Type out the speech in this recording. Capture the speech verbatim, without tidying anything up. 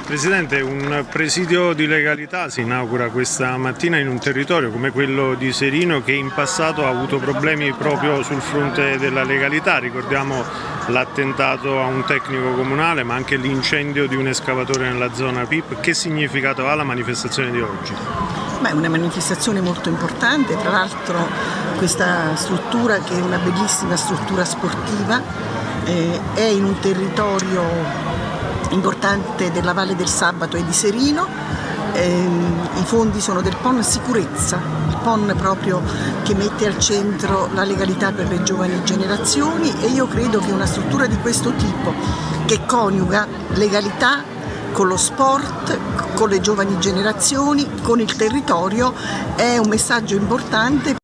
Presidente, un presidio di legalità si inaugura questa mattina in un territorio come quello di Serino che in passato ha avuto problemi proprio sul fronte della legalità. Ricordiamo l'attentato a un tecnico comunale ma anche l'incendio di un escavatore nella zona P I P. Che significato ha la manifestazione di oggi? Beh, è una manifestazione molto importante, tra l'altro questa struttura, che è una bellissima struttura sportiva, eh, è in un territorio importante della Valle del Sabato e di Serino. Eh, i fondi sono del P O N Sicurezza, il P O N proprio che mette al centro la legalità per le giovani generazioni, e io credo che una struttura di questo tipo, che coniuga legalità con lo sport, con le giovani generazioni, con il territorio, è un messaggio importante